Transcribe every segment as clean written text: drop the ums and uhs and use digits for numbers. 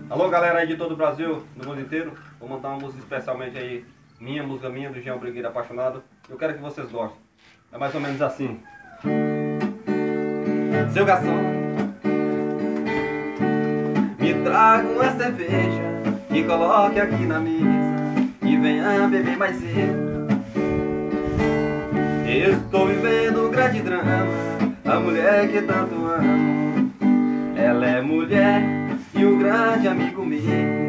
Alô galera aí de todo o Brasil, do mundo inteiro. Vou montar uma música especialmente aí, música minha, do Jean Brigueiro Apaixonado. Eu quero que vocês gostem. É mais ou menos assim. Seu garçom, me traga uma cerveja e coloque aqui na mesa e venha beber mais cedo. Estou vivendo um grande drama, a mulher que tanto amo, ela é mulher e um grande amigo meu.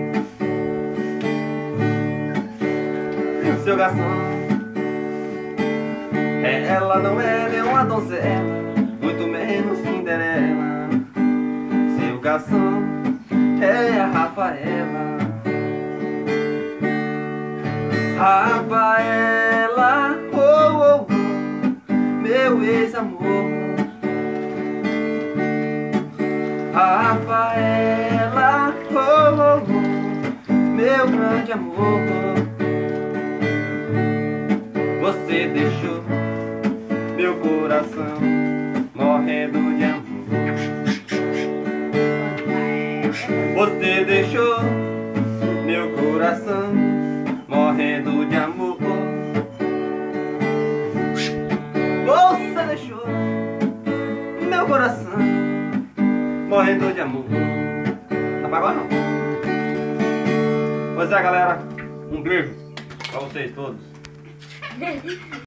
Seu garçom, ela não é nem uma donzela, muito menos Cinderela. Seu garçom é a Rafaela. Rafaela, oh, oh, oh, meu ex-amor. Rafaela, oh, oh, oh, meu grande amor. Você deixou meu coração morrendo de amor. Você deixou meu coração morrendo de amor. Você deixou meu coração morrendo de amor. Tá pra agora não. Pois é galera, um beijo pra vocês todos.